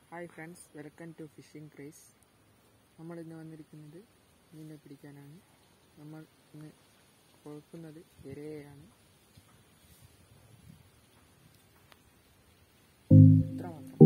Hi friends, welcome to fishing craze. നമ്മളിന്ന് വന്നിരിക്കുന്നത് മീനിനെ പിടിക്കാനാണ്. നമ്മൾ ഇന്ന് കൊഴുക്കുന്നത് ഇരയെയാണ്. ഇത്രമാത്രം.